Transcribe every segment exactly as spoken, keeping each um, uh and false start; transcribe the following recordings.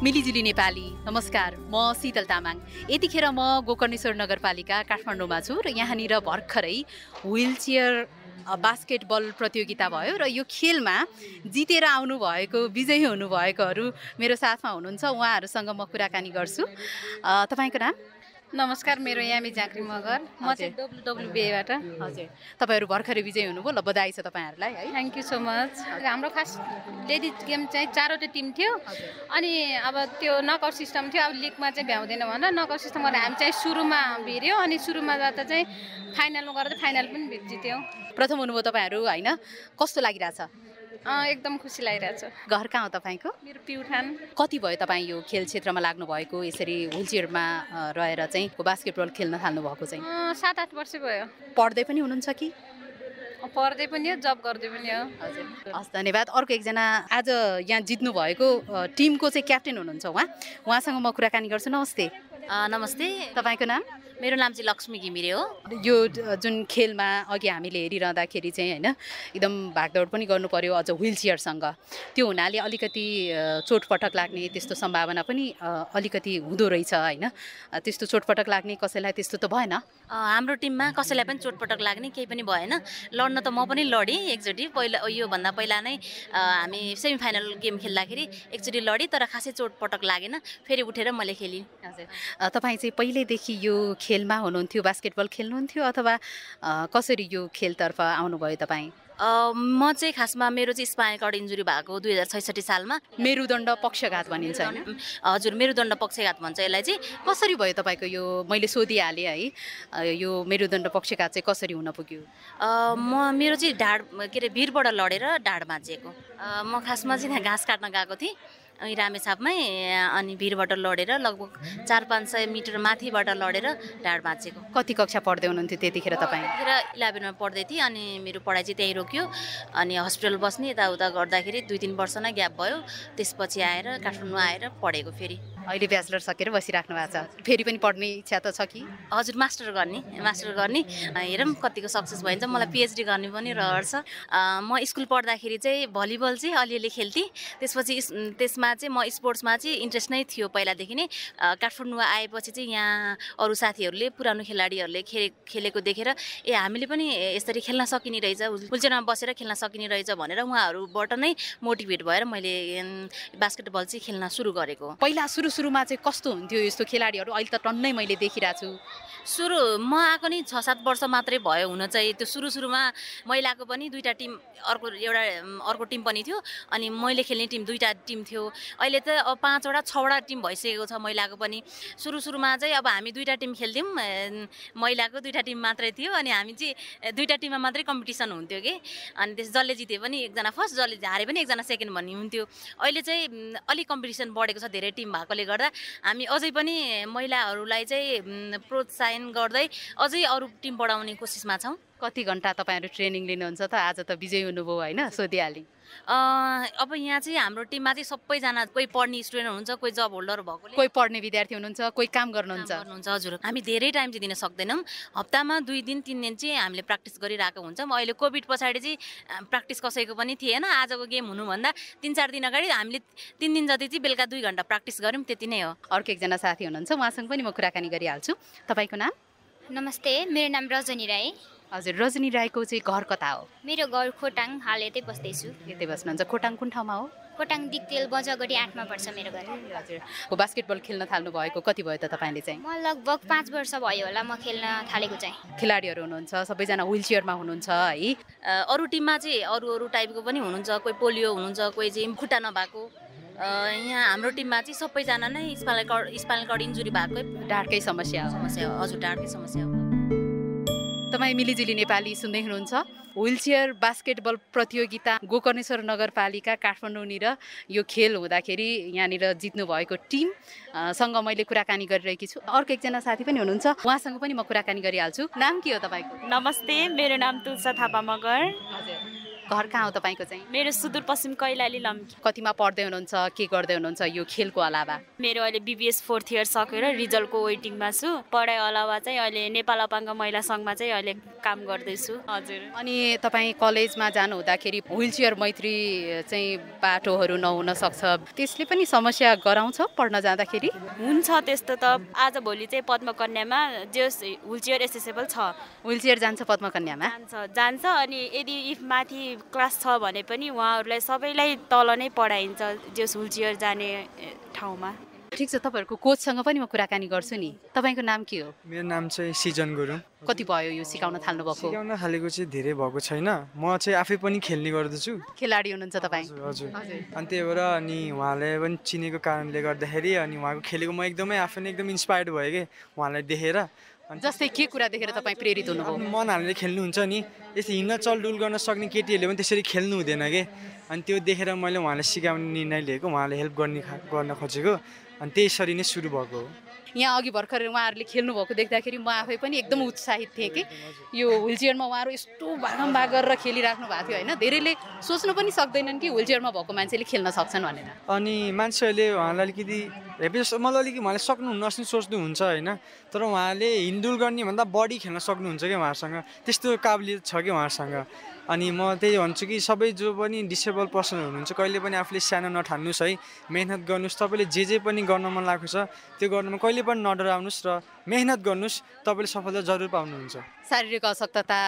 मिलिजुली नेपाली नमस्कार, म शीतल तामाङ। यतिखेर म गोकर्णेश्वर नगरपालिका काठमाडौँमा छु र यहाँनिर भर्खरै व्हीलचेयर बास्केटबल प्रतियोगिता भयो र यो खेलमा जितेर आउनु भएको विजयी हुनुभएकोहरू मेरो साथमा हुनुहुन्छ। उहाँहरूसँग म कुराकानी गर्छु। तपाईँको नाम? नमस्कार, मेरो यामी झाँक्री मगर, म चाहिँ डब्लुडब्लुबीबाट। हजुर, तपाईँहरू भर्खरै विजयी हुनुभयो, ल बधाई छ तपाईँहरूलाई है। Thank you so much. हाम्रो खास लेडिज गेम चाहिँ चारवटा टिम थियो, अनि अब त्यो नकआउट सिस्टम थियो। अब लिगमा चाहिँ भ्याउँदैन भनेर नकआउट सिस्टम गरेर हामी चाहिँ सुरुमा भिर्यो, अनि सुरुमा जाँदा चाहिँ फाइनलमा गएर फाइनल पनि जित्यौँ। प्रथम हुनुभयो तपाईँहरू होइन, कस्तो लागिरहेछ? एकदम खुसी लागिरहेछ। घर कहाँ हो तपाईँको? मेरो प्युठान। कति भयो तपाईँ यो खेल क्षेत्रमा लाग्नु भएको, यसरी व्हीलचेयरमा रहेर चाहिँ बास्केटबल खेल्न थाल्नु भएको चाहिँ? सात आठ वर्ष भयो। पढ्दै पनि हुनुहुन्छ कि? पढ्दै पनि हो, जब गर्दै पनि हो। हजुर, हस् धन्यवाद। अर्को एकजना आज यहाँ जित्नु भएको टिमको चाहिँ क्याप्टेन हुनुहुन्छ, उहाँ उहाँसँग म कुराकानी गर्छु। नमस्ते। नमस्ते, तपाईँको नाम? मेरो नाम चाहिँ लक्ष्मी घिमिरे हो। यो जुन खेलमा अघि हामीले हेरिरहँदाखेरि चाहिँ होइन एकदम भागदौड पनि गर्नु पर्यो, अझ व्हीलचेयरसँग, त्यो हुनाले अलिकति चोटपटक लाग्ने त्यस्तो सम्भावना पनि अलिकति हुँदो रहेछ होइन? त्यस्तो चोटपटक लाग्ने कसैलाई त्यस्तो त भएन? हाम्रो टिममा कसैलाई पनि चोटपटक लाग्ने केही पनि भएन। लड्न त म पनि लडेँ एकचोटि, पहिला योभन्दा पहिला नै हामी सेमी फाइनल गेम खेल्दाखेरि एकचोटि लडेँ, तर खासै चोटपटक लागेन। फेरि उठेर मैले खेलेँ। हजुर, तपाईँ चाहिँ पहिल्यैदेखि यो खेलमा हुनुहुन्थ्यो, बास्केटबल खेल्नुहुन्थ्यो, अथवा कसरी यो खेलतर्फ आउनुभयो तपाईँ? म चाहिँ खासमा मेरो चाहिँ स्पाइनल कर्ड इन्जुरी भएको दुई हजार छैसठी सालमा। मेरुदण्ड पक्षघात भनिन्छ होइन? हजुर, मेरुदण्ड पक्षघात भन्छ यसलाई चाहिँ। कसरी भयो तपाईँको यो? मैले सोधिहालेँ है, यो मेरुदण्ड पक्षघात चाहिँ कसरी हुन पुग्यो? म मेरो चाहिँ ढाड के अरे भिरबाट लडेर ढाड भाँचिएको। म खासमा चाहिँ त्यहाँ घाँस काट्न गएको थिएँ रामेछापमै, अनि भिरबाट लडेर लगभग चार पाँच सय मिटर माथिबाट लडेर ढाड भाँचेको। कति कक्षा पढ्दै हुनुहुन्थ्यो त्यतिखेर तपाईँ? त्यतिखेर इलेभेनमा पढ्दै थिएँ, अनि मेरो पढाइ चाहिँ त्यहीँ रोक्यो। अनि हस्पिटल बस्ने यताउता गर्दाखेरि दुई तिन वर्ष नै ग्याप भयो। त्यसपछि आएर काठमाडौँ आएर पढेको। फेरि अहिले ब्याचलर सकेर बसिराख्नु भएको छ। फेरि पनि पढ्ने इच्छा त छ कि? हजुर, मास्टर गर्ने मास्टर गर्ने हेरौँ कतिको सक्सेस भइन्छ। मलाई पिएचडी गर्ने पनि रहर छ। म स्कुल पढ्दाखेरि चाहिँ भलिबल चाहिँ अलिअलि खेल्थेँ। त्यसपछि त्यसमा चाहिँ म स्पोर्ट्समा चाहिँ इन्ट्रेस्ट नै थियो पहिलादेखि नै। काठमाडौँ आएपछि चाहिँ यहाँ अरू साथीहरूले, पुरानो खेलाडीहरूले खे खेलेको देखेर ए हामीले पनि यसरी खेल्न सकिने रहेछ, व्हीलचेयरमा बसेर खेल्न सकिने रहेछ भनेर उहाँहरूबाट नै मोटिभेट भएर मैले बास्केटबल चाहिँ खेल्न सुरु गरेको। पहिला सुरु सुरुमा चाहिँ कस्तो हुन्थ्यो यस्तो खेलाडीहरू? अहिले त टन्नै मैले देखिरहेको छु। सुरु म आएको नि छ सात वर्ष मात्रै भयो हुन चाहिँ। त्यो सुरु सुरुमा महिलाको पनि दुईवटा टिम, अर्को एउटा अर्को टिम पनि थियो, अनि मैले खेल्ने टिम दुईवटा टिम थियो। अहिले त अब पाँचवटा छवटा टिम भइसकेको छ महिलाको पनि। सुरु सुरुमा चाहिँ अब हामी दुईवटा टिम खेल्थ्यौँ, महिलाको दुईवटा टिम मात्रै थियो, अनि हामी चाहिँ दुईवटा टिममा मात्रै कम्पिटिसन हुन्थ्यो कि। अनि त्यस जसले जिते पनि एकजना फर्स्ट, जसले हारे पनि एकजना सेकेन्ड भन्ने हुन्थ्यो। अहिले चाहिँ अलिक कम्पिटिसन बढेको छ, धेरै टिम भएकोले गर्दा हामी अझै पनि महिलाहरूलाई चाहिँ प्रोत्साहन गर्दै अझै अरू टिम बढाउने कोसिसमा छौँ। कति घन्टा तपाईँहरू ट्रेनिङ लिनुहुन्छ त? आज त विजय हुनुभयो होइन, सोधिहालेँ। अब यहाँ चाहिँ हाम्रो टिममा चाहिँ सबैजना, कोही पढ्ने स्टुडेन्ट हुनुहुन्छ, कोही जब होल्डर भएकोले, कोही पढ्ने विद्यार्थी हुनुहुन्छ, कोही काम गर्नुहुन्छ गर्नुहुन्छ हजुर, हामी धेरै टाइम चाहिँ दिन सक्दैनौँ। हप्तामा दुई दिन तिन दिन चाहिँ हामीले प्र्याक्टिस गरिरहेको हुन्छौँ। अहिले कोभिड पछाडि चाहिँ प्र्याक्टिस कसैको पनि थिएन। आजको गेम हुनुभन्दा तिन चार दिन अगाडि हामीले तिन दिन जति चाहिँ बेलुका दुई घन्टा प्र्याक्टिस गऱ्यौँ, त्यति नै हो। अर्को एकजना साथी हुनुहुन्छ, उहाँसँग पनि म कुराकानी गरिहाल्छु। तपाईँको नाम? नमस्ते, मेरो नाम रजनी राई। हजुर, रजनी राईको चाहिँ घर कता हो? मेरो घर खोटाङ, हाल यतै बस्दैछु। यतै बस्नुहुन्छ? खोटाङ कुन ठाउँमा हो? खोटाङ दिक्तेल बजागढी आठमा पर्छ मेरो घर। हजुर, बास्केटबल खेल्न थाल्नु भएको कति भयो त तपाईँले चाहिँ? म लगभग पाँच वर्ष भयो होला म खेल्न थालेको चाहिँ। खेलाडीहरू हुनुहुन्छ, सबैजना व्हीलचेयरमा हुनुहुन्छ है? अरू टिममा चाहिँ अरू अरू टाइपको पनि हुनुहुन्छ, कोही पोलियो हुनुहुन्छ, कोही चाहिँ खुट्टा नभएको। यहाँ हाम्रो टिममा चाहिँ सबैजना नै spinal cord spinal cord injury भएको, ढाडकै समस्या हो। समस्या हो, हजुर, ढाडकै समस्या हो। तपाईँ मिलिजुली नेपाली सुन्दै हुनुहुन्छ। व्हीलचेयर बास्केटबल प्रतियोगिता गोकर्णेश्वर नगरपालिका काठमाडौँनिर यो खेल हुँदाखेरि यहाँनिर जित्नु भएको टिम सँग मैले कुराकानी गरिरहेकी छु। अर्को एकजना साथी पनि हुनुहुन्छ, उहाँसँग पनि म कुराकानी गरिहाल्छु। नाम के हो तपाईँको? नमस्ते, मेरो नाम तुलसा थापा मगर। हजुर, घर कहाँ हो तपाईँको चाहिँ? मेरो सुदूरपश्चिम कैलाली लम्की। कतिमा पढ्दै हुनुहुन्छ, के गर्दै हुनुहुन्छ यो खेलको अलावा? मेरो अहिले बिबिएस फोर्थ इयर सकेर रिजल्टको वेटिङमा छु। पढाइ अलावा चाहिँ अहिले नेपाल अपाङ्ग महिला सङ्घमा चाहिँ अहिले काम गर्दैछु। हजुर। अनि तपाईँ कलेजमा जानु हुँदाखेरि व्हिलचेयर मैत्री चाहिँ बाटोहरू नहुन सक्छ, त्यसले पनि समस्या गराउँछ पढ्न जाँदाखेरि? हुन्छ त्यस्तो त। आजभोलि चाहिँ पद्मकन्यामा जस व्हिलचेयर एसेसेबल छ। व्हिलचेयर जान्छ पद्मकन्यामा? जान्छ जान्छ अनि यदि इफ माथि क्लास छ भने पनि उहाँहरूलाई सबैलाई तल नै पढाइन्छ जस व्हिलचेयर जाने ठाउँमा। ठिक छ, तपाईँहरूको कोचसँग पनि म कुराकानी गर्छु नि। तपाईँको नाम के हो? मेरो नाम चाहिँ सिजन गुरुङ। कति भयो यो सिकाउन थाल्नु भएको? सिकाउन थालेको चाहिँ धेरै भएको छैन, म चाहिँ आफै पनि खेल्ने गर्दछु। खेलाडी हुनुहुन्छ तपाईँ? हजुर। अनि त्यही भएर अनि उहाँलाई पनि चिनेको कारणले गर्दाखेरि अनि उहाँको खेलेको म एकदमै आफै नै एकदम इन्सपायर्ड भएँ कि उहाँलाई देखेर। जस्तै के कुरा देखेर तपाईँ प्रेरित हुनुभयो? मन हालेर खेल्नुहुन्छ नि, यस्तो हिँड्न चलडुल गर्न सक्ने केटीहरूले पनि त्यसरी खेल्नु हुँदैन कि। अनि त्यो देखेर मैले उहाँलाई सिकाउने निर्णय लिएको, उहाँले हेल्प गर्ने गर्न खोजेको, अनि त्यसरी नै सुरु भएको हो। यहाँ अघि भर्खर उहाँहरूले खेल्नुभएको देख्दाखेरि म आफै पनि एकदम उत्साहित थिएँ कि यो व्हिलचेयरमा उहाँहरू यस्तो भागम भाग गरेर खेलिराख्नु भएको थियो होइन। धेरैले सोच्नु पनि सक्दैनन् कि व्हिलचेयरमा भएको मान्छेले खेल्न सक्छन् भनेर। अनि मान्छेहरूले उहाँलाई अलिकति हेपेस मलाई अलिकति उहाँले सक्नुहुन्न जस्तो सोच्नुहुन्छ होइन, तर उहाँले हिँडुल गर्ने भन्दा बडी खेल्न सक्नुहुन्छ कि उहाँहरूसँग, त्यस्तो काबिलियत छ कि उहाँहरूसँग। अनि म त्यही भन्छु कि सबै जो पनि डिसेबल पर्सन हुनुहुन्छ कहिले पनि आफूले सानो नठान्नुहोस् है, मेहनत गर्नुहोस्। तपाईँले जे जे पनि गर्न मन लागेको छ त्यो गर्नुमा कहिले पनि नडराउनुहोस् र मेहनत गर्नुहोस्, तपाईँले सफलता जरुर पाउनुहुन्छ। शारीरिक अशक्तता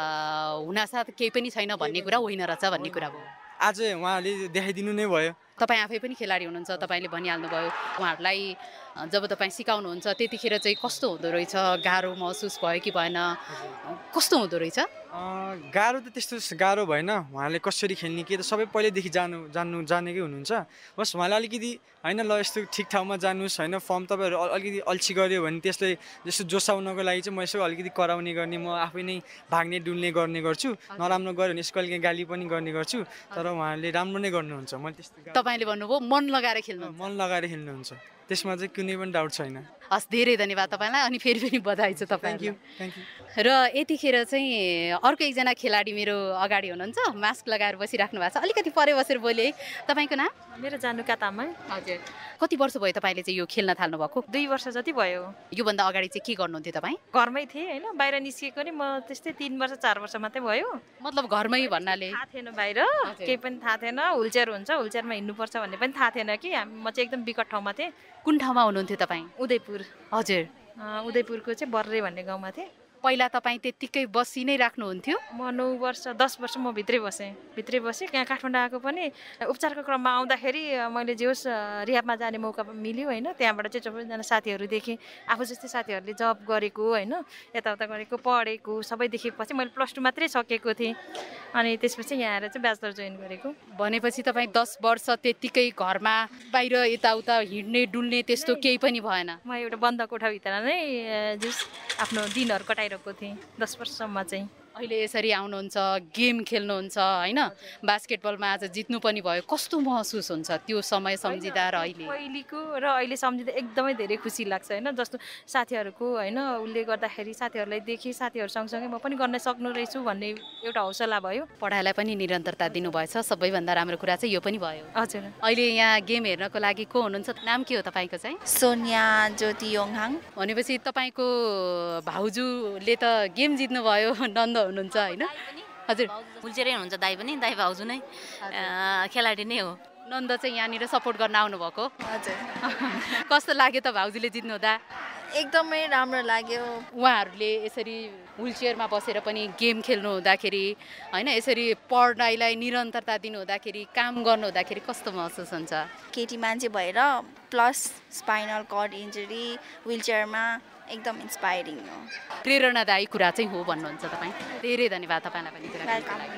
हुनासाथ केही पनि छैन भन्ने कुरा होइन रहेछ भन्ने कुरा भयो। आज उहाँले देखाइदिनु नै भयो। तपाईँ आफै पनि खेलाडी हुनुहुन्छ, तपाईँले भनिहाल्नुभयो। उहाँहरूलाई जब तपाईँ सिकाउनुहुन्छ त्यतिखेर चाहिँ कस्तो हुँदो रहेछ? गाह्रो महसुस भयो कि भएन? कस्तो हुँदो रहेछ? गाह्रो त त्यस्तो गाह्रो भएन। उहाँले कसरी खेल्ने के त सबै पहिल्यैदेखि जानु जान्नु जानेकै हुनुहुन्छ। बस उहाँले अलिकति होइन ल यस्तो ठिक ठाउँमा जानुहोस् होइन, फर्म तपाईँहरू अलिकति अल्छी गऱ्यो भने त्यसलाई जस्तो जोसाउनको लागि चाहिँ म यसो अलिकति कराउने गर्ने, म आफै नै भाग्ने डुल्ने गर्ने गर्छु। नराम्रो गऱ्यो भने यसको अलिकति गाली पनि गर्ने गर्छु, तर उहाँले राम्रो नै गर्नुहुन्छ। मैले त्यस्तो तपाईँले भन्नुभयो मन लगाएर खेल्नु, मन लगाएर खेल्नुहुन्छ, त्यसमा चाहिँ कुनै पनि डाउट छैन। हस्, धेरै धन्यवाद तपाईँलाई। अनि फेरि पनि बधाई छ थ्याङ्क यू तपाईँलाई। Thank you. र यतिखेर चाहिँ अर्को एकजना खेलाडी मेरो अगाडि हुनुहुन्छ, मास्क लगाएर बसिराख्नु भएको छ। अलिकति परे बसेर बोले है। तपाईँको नाम? मेरो जानुका तामाङ। हजुर। कति वर्ष भयो तपाईँले चाहिँ यो खेल्न थाल्नु भएको? दुई वर्ष जति भयो। योभन्दा अगाडि चाहिँ के गर्नुहुन्थ्यो तपाईँ? घरमै थिएँ होइन, बाहिर निस्किएको नि म त्यस्तै तिन वर्ष चार वर्ष मात्रै भयो। मतलब घरमै भन्नाले? थाहा थिएन बाहिर, केही पनि थाहा थिएन। व्हिलचेयर हुन्छ, व्हिलचेयरमा हिँड्नुपर्छ भन्ने पनि थाहा थिएन कि। म चाहिँ एकदम विकट ठाउँमा थिएँ। कुन ठाउँमा हुनुहुन्थ्यो तपाईँ? उदयपुर। हजुर। उदयपुरको चाहिँ बर्रे भन्ने गाउँमा थिएँ। पहिला तपाईँ त्यत्तिकै बसी नै राख्नुहुन्थ्यो? म नौ वर्ष दस वर्ष म भित्रै बसेँ भित्रै बसेँ यहाँ काठमाडौँ आएको पनि उपचारको क्रममा आउँदाखेरि मैले जे होस् रिहाबमा जाने मौका मिल्यो होइन। त्यहाँबाट चाहिँ सबैजना साथीहरू देखेँ, आफू जस्तै साथीहरूले जब गरेको होइन, यताउता गरेको पढेको सबै देखेपछि मैले प्लस टू मात्रै सकेको थिएँ। अनि त्यसपछि यहाँ आएर चाहिँ ब्याचलर जोइन गरेको। भनेपछि तपाईँ दस वर्ष त्यत्तिकै घरमा बाहिर यताउता हिँड्ने डुल्ने त्यस्तो केही पनि भएन? म एउटा बन्द कोठाभित्र नै जस आफ्नो दिनहरू कटाइरहेको थिएँ दस वर्षसम्म चाहिँ। अहिले यसरी आउनुहुन्छ, गेम खेल्नुहुन्छ होइन, बास्केटबलमा आज जित्नु पनि भयो, कस्तो महसुस हुन्छ त्यो समय सम्झिँदा र अहिले? पहिलेको र अहिले सम्झिँदा एकदमै धेरै खुसी लाग्छ होइन। जस्तो साथीहरूको होइन उसले गर्दाखेरि साथीहरूलाई देखेँ, साथीहरू सँगसँगै म पनि गर्न सक्नु रहेछु भन्ने एउटा हौसला भयो। पढाइलाई पनि निरन्तरता दिनुभएछ, सबैभन्दा राम्रो कुरा चाहिँ यो पनि भयो। हजुर। अहिले यहाँ गेम हेर्नको लागि को हुनुहुन्छ? नाम के हो तपाईँको चाहिँ? सोनिया ज्योति योङहाङ। भनेपछि तपाईँको भाउजूले त गेम जित्नुभयो, नन्द हुनुहुन्छ होइन? हजुर। व्हिलचेयरै हुनुहुन्छ दाइ पनि, दाइ भाउजू नै खेलाडी नै हो। नन्द चाहिँ यहाँनिर सपोर्ट गर्न आउनुभएको? हजुर। कस्तो लाग्यो त भाउजूले जित्नु हुँदा? एकदमै राम्रो लाग्यो। उहाँहरूले यसरी व्हिलचेयरमा बसेर पनि गेम खेल्नु हुँदाखेरि होइन, यसरी पढाइलाई निरन्तरता दिनु हुँदाखेरि, काम गर्नु हुँदाखेरि कस्तो महसुस हुन्छ? केटी मान्छे भएर प्लस स्पाइनल कर्ड इन्जुरी, व्हिलचेयरमा एकदम इन्सपायरिङ हो, प्रेरणादायी कुरा चाहिँ हो भन्नुहुन्छ तपाईँ। धेरै धन्यवाद तपाईँलाई पनि कुराकानीको लागि।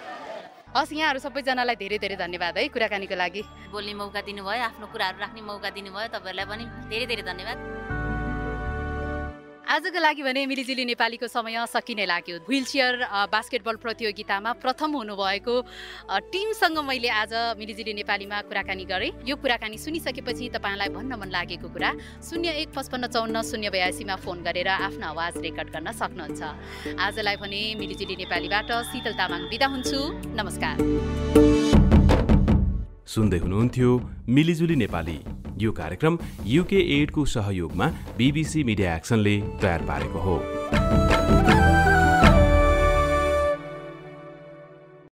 हस्, यहाँहरू सबैजनालाई धेरै धेरै धन्यवाद है कुराकानीको लागि। बोल्ने मौका दिनुभयो, आफ्नो कुराहरू राख्ने मौका दिनुभयो, तपाईँहरूलाई पनि धेरै धेरै धन्यवाद। आजको लागि भने मिलिजुली नेपालीको समय सकिने लाग्यो। व्हिलचेयर बास्केटबल प्रतियोगितामा प्रथम हुनुभएको टिमसँग मैले आज मिलिजुली नेपालीमा कुराकानी गरेँ। यो कुराकानी सुनिसकेपछि तपाईँलाई भन्न मन लागेको कुरा शून्य एक पचपन्न चौन्न शून्य बयासीमा फोन गरेर आफ्नो आवाज रेकर्ड गर्न सक्नुहुन्छ। आजलाई भने मिलिजुली नेपालीबाट शीतल तामाङ बिदा हुन्छु। नमस्कार। सुन्दै हुनुहुन्थ्यो मिलिजुली नेपाली। यो कार्यक्रम युके एडको सहयोगमा बीबीसी मिडिया एक्सनले तयार पारेको हो।